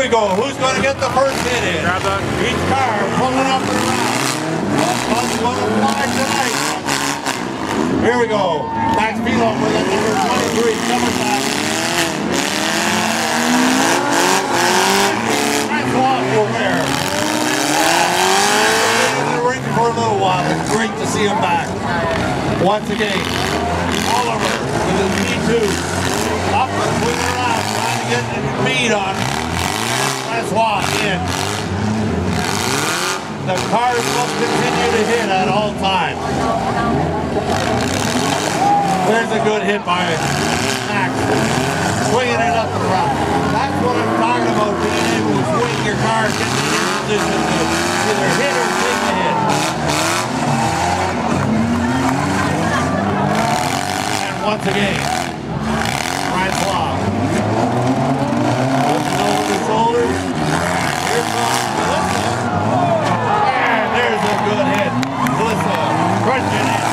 we go. Who's going to get the first hit in? Each car pulling up and around. What's going to fly tonight? Here we go. Max Pilon with that number 23 coming back. Francois Robert. In the ring for a little while. It's great to see him back. Once again, Oliver with his V2. Up and moving around, trying to get the speed on Francois in. The cars must continue to hit at all times. There's a good hit by Max. Swinging it up and around. That's what I'm talking about, being able to swing your car, getting it in position to either hit or take the hit. And once again, Francois. Looking over the shoulders. Here comes Melissa. And there's a good hit. Melissa crunching it.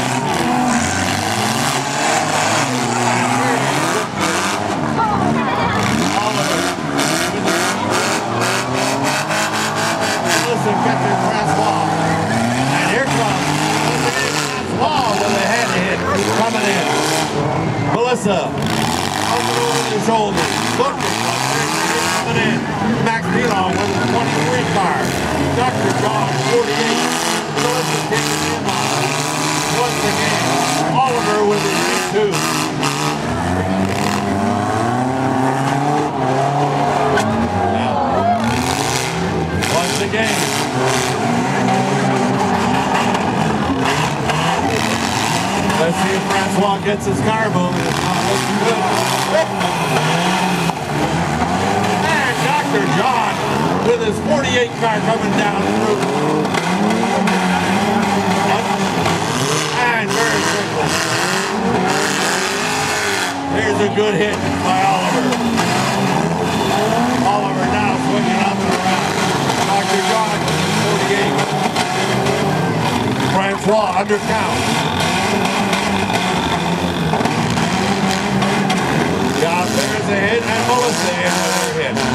Catching Francois. And here comes Francois with a head hit coming in. Melissa open over the shoulders. Looking like there's a hit coming in. Max Pilon with his 23 car. Dr. John 48. Melissa taking him on. Once again, Oliver with his V2. Once again. Let's see if Francois gets his car moving. It's not looking good. And Dr. John with his 48 car coming down through. And very quickly. Here's a good hit by Oliver. Oliver now swinging up and around. Dr. John, 48. Francois under count. Yeah, there's a hit, and Melissa in with her hit.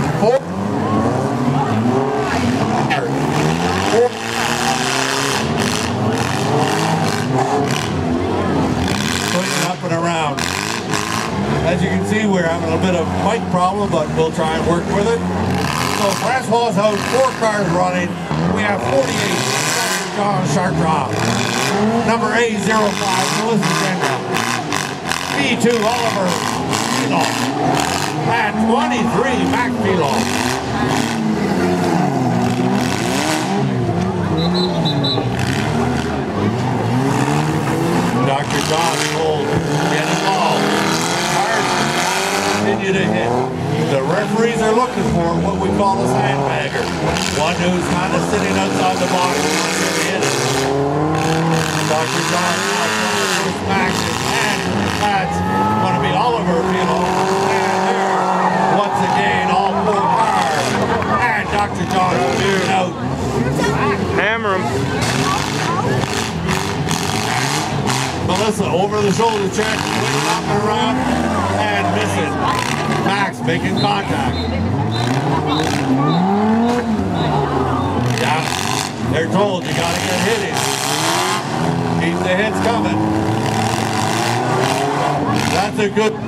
Swinging up and around. As you can see, we're having a bit of mic problem, but we'll try and work with it. So Francois has 4 cars running. We have 48. John Chartrand. Number A05, Melissa General. B2, Oliver Pilon. And 23, Max Pilon. Dr. John told, get involved. Cars continue to hit. The referees are looking for what we call a sandbagger. One who's kind of sitting outside the box and not really hitting. Dr. John Max and that's going to be Oliver Pilon. And there, once again, all 4 cars. And Dr. John cleared out. Hammer him. Melissa over the shoulder check, swinging up and around, and missing. Max making contact. Yeah, they're told you got to get hitting. Keep the hits coming. That's a good.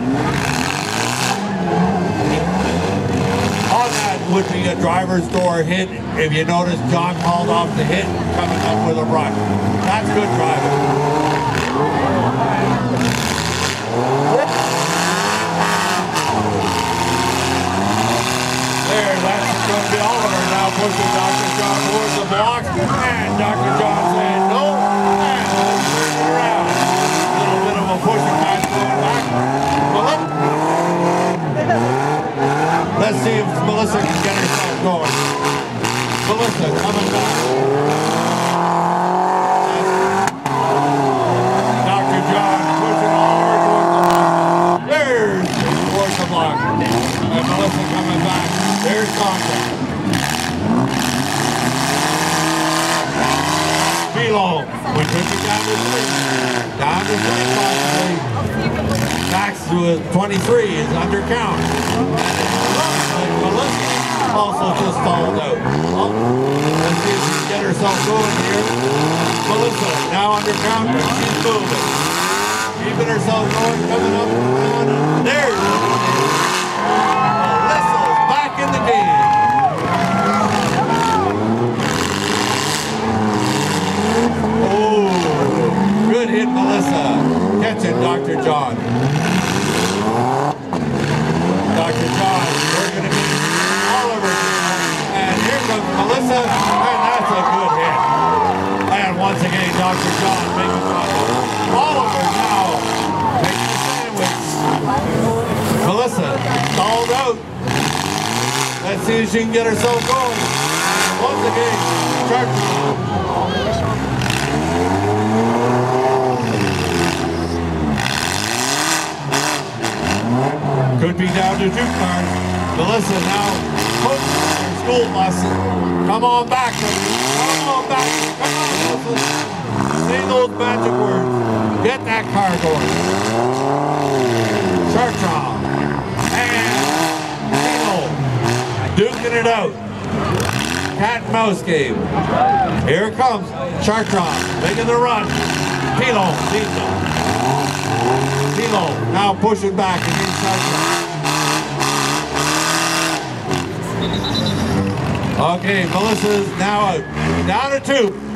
On that would be a driver's door hit. If you notice, John called off the hit, coming up with a run. That's good driving. There, that's going to be Oliver now pushing Dr. John towards the block. And Dr. John saying no. And turn around. A little bit of a pushing back, going back. Let's see if Melissa can get herself going. Melissa coming back. Dr. John pushing Oliver towards the block. There's towards the block. And Melissa coming back. There's contact. Pilon, we took it down to 3. Down to 3 possibly. Max to 23 is under count. like Melissa also just stalled out. Oh, let's see if she can get herself going here. Melissa now under counter. She's moving. Keeping herself going, coming up and around. And there's Melissa's back in the game. Oh, good hit, Melissa. Catch it, Dr. John. Dr. John, we're going to be Oliver. And here comes Melissa, and that's a good hit. And once again, Dr. John making contact. Oliver now making a sandwich. Melissa stalled out. Let's see if she can get herself going. Once again, Churchill. Could be down to 2 cars. Melissa now coaching her school bus. Come on back, baby. Come on back. Come on, Melissa. Say those magic words. Get that car going. Churchill. And Tino duking it out. Cat and mouse game. Here it comes. Churchill making the run. Tino. Now pushing back and inside. Okay, Melissa's now out. Down to 2.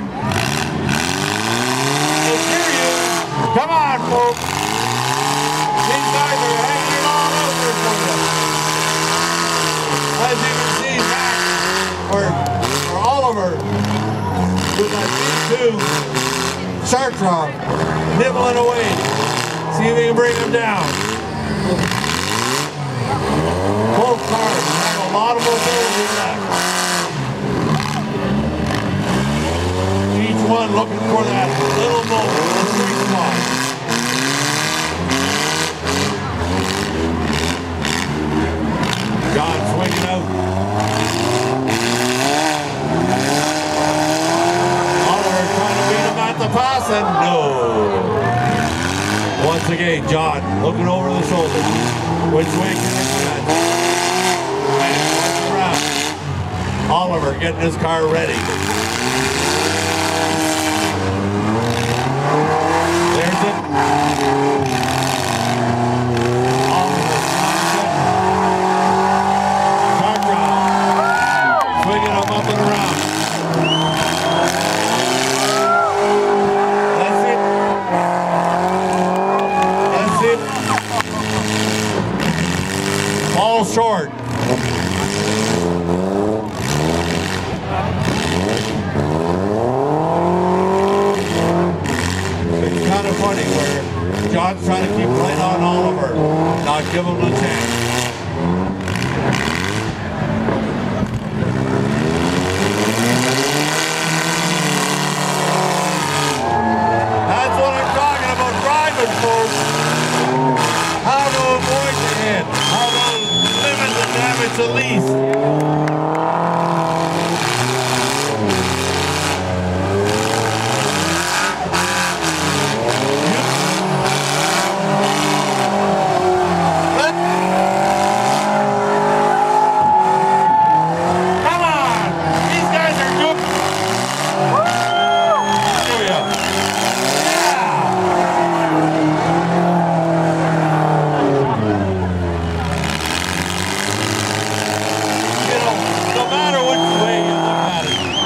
We'll cheer you. Come on, folks. These guys are hanging it all out there for you. As you can see, Mac, or Oliver, with that B2 Chartron, nibbling away. See if we can bring them down. Both cars have a lot of mobility left. Each one looking for that little moment, the sweet spot. John swinging out. Oliver trying to beat him at the pass, and no. Once again, John looking over the shoulder. Which way can I get? And around. Oliver getting his car ready. There's it. Oliver swinging him up and around. All short. It's kind of funny where John's trying to keep right on Oliver, not give him a chance. That's what I'm talking about driving, folks. How to avoid the hit. How to limit the damage at least. Come on! These guys are good. Hallelujah. No matter which way you look at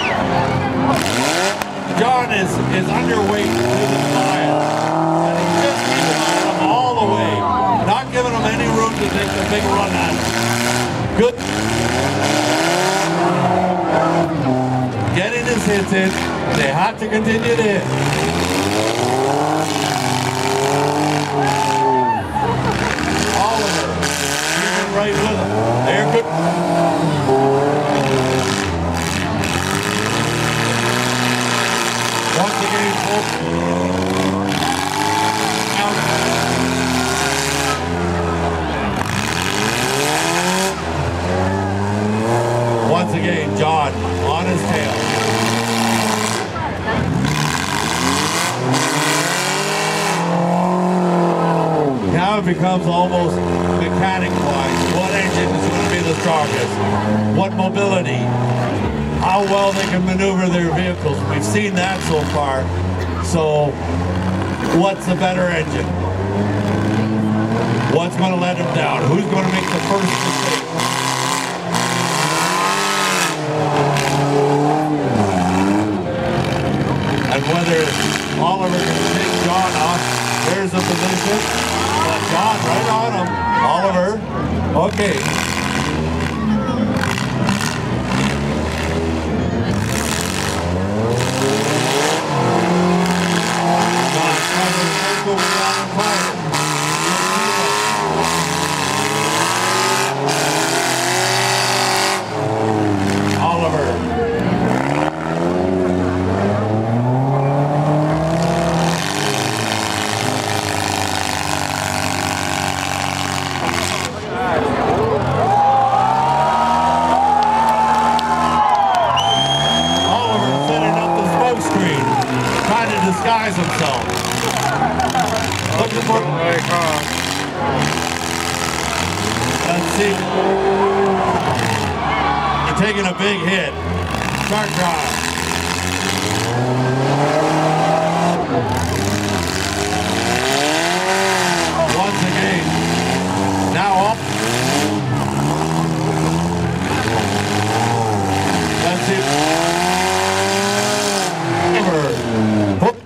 it, John is underweight to the fire. And he's just keeping on him all the way, not giving him any room to take a big run at him. Good. Getting his hits in. They have to continue to hit. Oliver, keeping right with him. They're good. Once again, folks. Once again, John on his tail. Now it becomes almost mechanic-wise. What engine is going to be the strongest? What mobility? How well they can maneuver their vehicles. We've seen that so far. So, what's the better engine? What's going to let them down? Who's going to make the first mistake? And whether Oliver can take John off, there's a position. John right on him. Oliver, okay. John trying to circle down and fire. Oliver. Disguise himself. Looking for. Let's see. You're taking a big hit. Start drive. Once again. Now up. Let's see. Hook.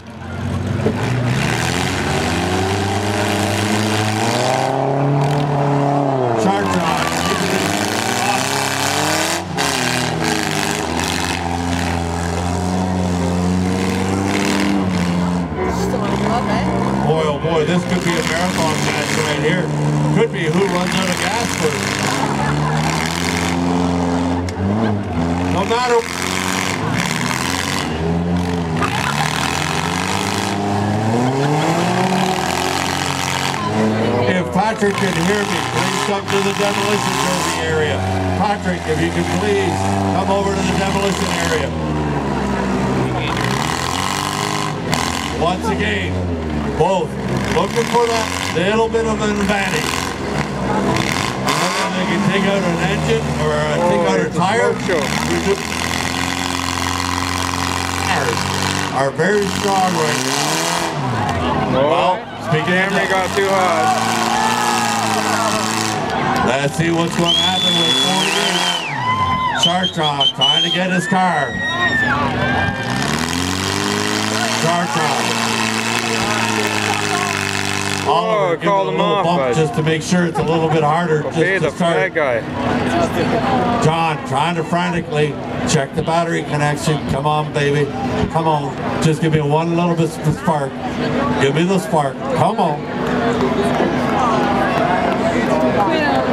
Boy, this could be a marathon match right here. Could be who runs out of gas first. No matter. If Patrick can hear me, please come to the demolition derby area. Patrick, if you could please come over to the demolition area. Once again, both looking for that little bit of an advantage. Whether they can take out an engine or take out a tire. Are very strong right now. Well, speaking of that, got too hot. Let's see what's going to happen with 48. Chartron trying to get his car. Chartron. Oliver give it a little bump just to make sure it's a little bit harder just to start. Guy. John trying to frantically check the battery connection. Come on, baby. Come on. Just give me one little bit of spark. Give me the spark. Come on.